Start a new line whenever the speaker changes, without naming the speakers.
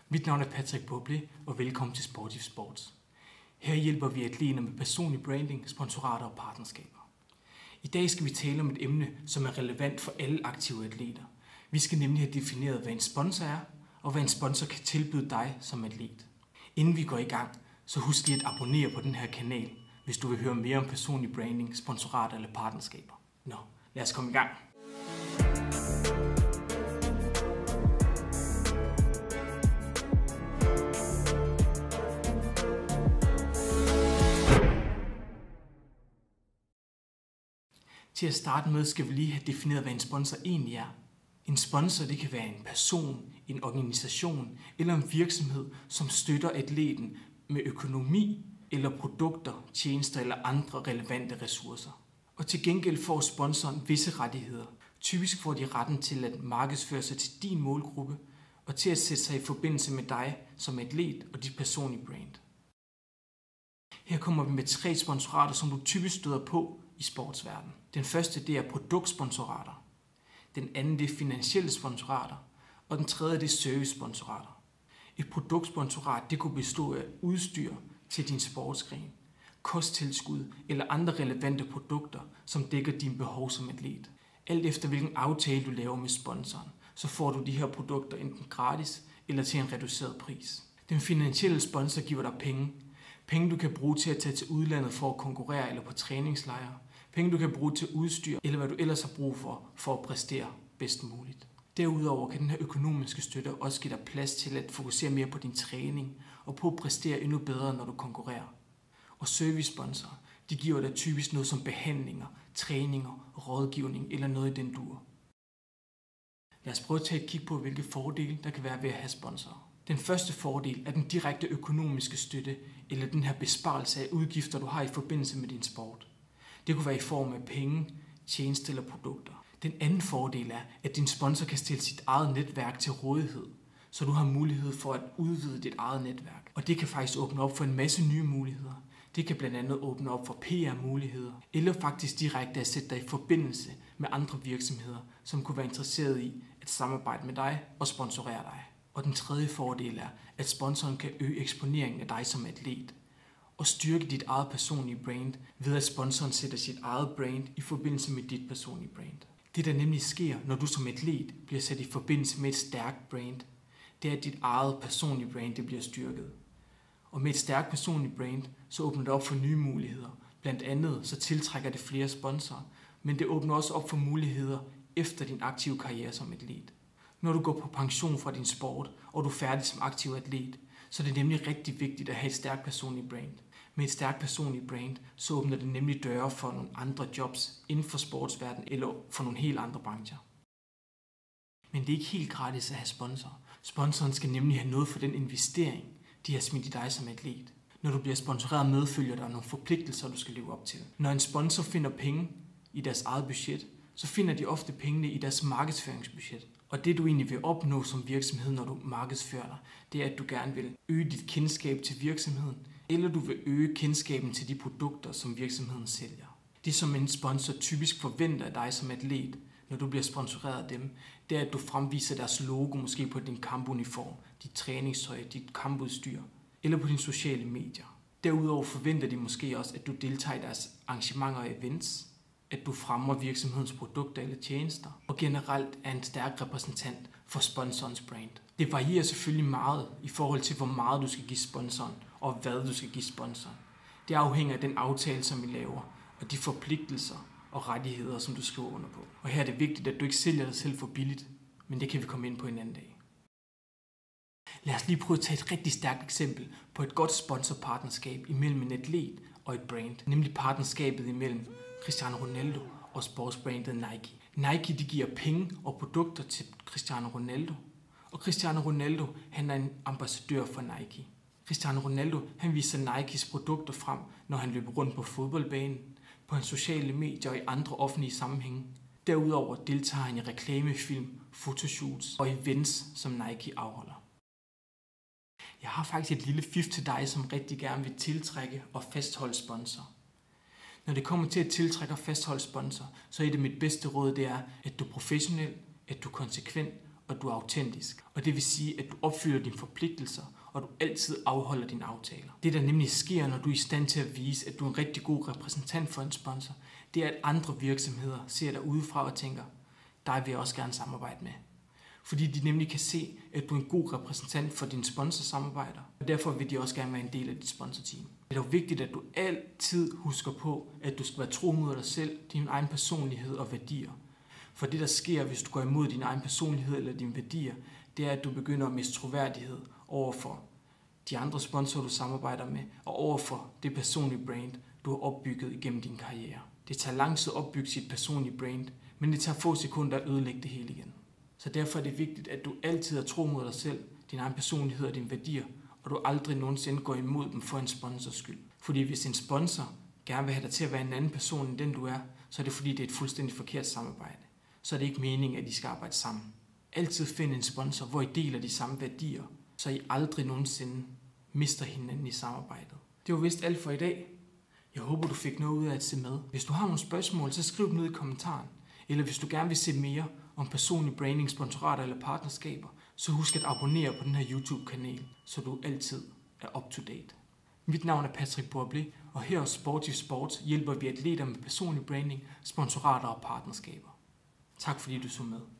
Mit navn er Patrick Boble, og velkommen til Sportive Sports. Her hjælper vi atleter med personlig branding, sponsorater og partnerskaber. I dag skal vi tale om et emne, som er relevant for alle aktive atleter. Vi skal nemlig have defineret, hvad en sponsor er, og hvad en sponsor kan tilbyde dig som atlet. Inden vi går i gang, så husk lige at abonnere på den her kanal, hvis du vil høre mere om personlig branding, sponsorater eller partnerskaber. Nå, lad os komme i gang. Til at starte med skal vi lige have defineret, hvad en sponsor egentlig er. En sponsor det kan være en person, en organisation eller en virksomhed, som støtter atleten med økonomi eller produkter, tjenester eller andre relevante ressourcer. Og til gengæld får sponsoren visse rettigheder. Typisk får de retten til at markedsføre sig til din målgruppe og til at sætte sig i forbindelse med dig som atlet og dit personlige brand. Her kommer vi med 3 sponsorater, som du typisk støder på i sportsverdenen. Den første det er produktsponsorater. Den anden det er finansielle sponsorater. Og den tredje det er servicesponsorater. Et produktsponsorat det kunne bestå af udstyr til din sportsgren, kosttilskud eller andre relevante produkter, som dækker dine behov som atlet. Alt efter hvilken aftale du laver med sponsoren, så får du de her produkter enten gratis eller til en reduceret pris. Den finansielle sponsor giver dig penge. Penge du kan bruge til at tage til udlandet for at konkurrere eller på træningslejre. Penge du kan bruge til udstyr eller hvad du ellers har brug for at præstere bedst muligt. Derudover kan den her økonomiske støtte også give dig plads til at fokusere mere på din træning og på at præstere endnu bedre, når du konkurrerer. Og servicesponsorer, de giver dig typisk noget som behandlinger, træninger, rådgivning eller noget i den dur. Lad os prøve at tage et kig på, hvilke fordele der kan være ved at have sponsorer. Den første fordel er den direkte økonomiske støtte eller den her besparelse af udgifter, du har i forbindelse med din sport. Det kunne være i form af penge, tjenester eller produkter. Den anden fordel er, at din sponsor kan stille sit eget netværk til rådighed, så du har mulighed for at udvide dit eget netværk. Og det kan faktisk åbne op for en masse nye muligheder. Det kan blandt andet åbne op for PR-muligheder, eller faktisk direkte at sætte dig i forbindelse med andre virksomheder, som kunne være interesseret i at samarbejde med dig og sponsorere dig. Og den tredje fordel er, at sponsoren kan øge eksponeringen af dig som atlet og styrke dit eget personlige brand ved at sponsoren sætter sit eget brand i forbindelse med dit personlige brand. Det der nemlig sker, når du som atlet bliver sat i forbindelse med et stærkt brand, det er at dit eget personlige brand det bliver styrket. Og med et stærkt personligt brand, så åbner det op for nye muligheder. Blandt andet så tiltrækker det flere sponsorer, men det åbner også op for muligheder efter din aktive karriere som atlet. Når du går på pension fra din sport, og du er færdig som aktiv atlet, så er det nemlig rigtig vigtigt at have et stærkt personligt brand. Med et stærkt personligt brand, så åbner det nemlig døre for nogle andre jobs inden for sportsverdenen eller for nogle helt andre brancher. Men det er ikke helt gratis at have sponsorer. Sponsoren skal nemlig have noget for den investering, de har smidt i dig som atlet. Når du bliver sponsoreret med, følger der nogle forpligtelser, du skal leve op til. Når en sponsor finder penge i deres eget budget, så finder de ofte pengene i deres markedsføringsbudget. Og det du egentlig vil opnå som virksomhed, når du markedsfører dig, det er, at du gerne vil øge dit kendskab til virksomheden, eller du vil øge kendskaben til de produkter, som virksomheden sælger. Det som en sponsor typisk forventer af dig som atlet, når du bliver sponsoreret af dem, det er, at du fremviser deres logo måske på din kampuniform, dit træningstøj, dit kampudstyr, eller på dine sociale medier. Derudover forventer de måske også, at du deltager i deres arrangementer og events, at du fremmer virksomhedens produkter eller tjenester, og generelt er en stærk repræsentant for sponsorens brand. Det varierer selvfølgelig meget i forhold til, hvor meget du skal give sponsoren, og hvad du skal give sponsoren. Det afhænger af den aftale, som vi laver, og de forpligtelser og rettigheder, som du skriver under på. Og her er det vigtigt, at du ikke sælger dig selv for billigt, men det kan vi komme ind på en anden dag. Lad os lige prøve at tage et rigtig stærkt eksempel på et godt sponsorpartnerskab imellem en atlet og et brand, nemlig partnerskabet imellem Cristiano Ronaldo og sportsbrandet Nike. Nike de giver penge og produkter til Cristiano Ronaldo, og Cristiano Ronaldo han er en ambassadør for Nike. Cristiano Ronaldo han viser Nikes produkter frem, når han løber rundt på fodboldbanen, på hans sociale medier og i andre offentlige sammenhænge. Derudover deltager han i reklamefilm, fotoshoots og events, som Nike afholder. Jeg har faktisk et lille fif til dig, som rigtig gerne vil tiltrække og fastholde sponsorer. Når det kommer til at tiltrække og fastholde sponsorer, så er det mit bedste råd, det er, at du er professionel, at du er konsekvent og du er autentisk. Og det vil sige, at du opfylder dine forpligtelser, og du altid afholder dine aftaler. Det, der nemlig sker, når du er i stand til at vise, at du er en rigtig god repræsentant for en sponsor, det er, at andre virksomheder ser dig udefra og tænker, dig vil jeg også gerne samarbejde med. Fordi de nemlig kan se, at du er en god repræsentant for dine sponsorsamarbejder, og derfor vil de også gerne være en del af dit sponsorteam. Det er dog vigtigt, at du altid husker på, at du skal være tro mod dig selv, din egen personlighed og værdier. For det, der sker, hvis du går imod din egen personlighed eller dine værdier, det er, at du begynder at miste troværdighed overfor de andre sponsorer, du samarbejder med, og overfor det personlige brand, du har opbygget igennem din karriere. Det tager lang tid at opbygge sit personlige brand, men det tager få sekunder at ødelægge det hele igen. Så derfor er det vigtigt, at du altid er tro mod dig selv, din egen personlighed og dine værdier, og du aldrig nogensinde går imod dem for en sponsors skyld. Fordi hvis en sponsor gerne vil have dig til at være en anden person end den du er, så er det fordi, det er et fuldstændig forkert samarbejde. Så er det ikke meningen, at I skal arbejde sammen. Altid find en sponsor, hvor I deler de samme værdier, så I aldrig nogensinde mister hinanden i samarbejdet. Det var vist alt for i dag. Jeg håber, du fik noget ud af at se med. Hvis du har nogle spørgsmål, så skriv dem ned i kommentaren. Eller hvis du gerne vil se mere om personlig branding, sponsorater eller partnerskaber, så husk at abonnere på den her YouTube-kanal, så du altid er up to date. Mit navn er Patrick Bourblé, og her hos Sportive Sports hjælper vi atleter med personlig branding, sponsorater og partnerskaber. Tak fordi du så med.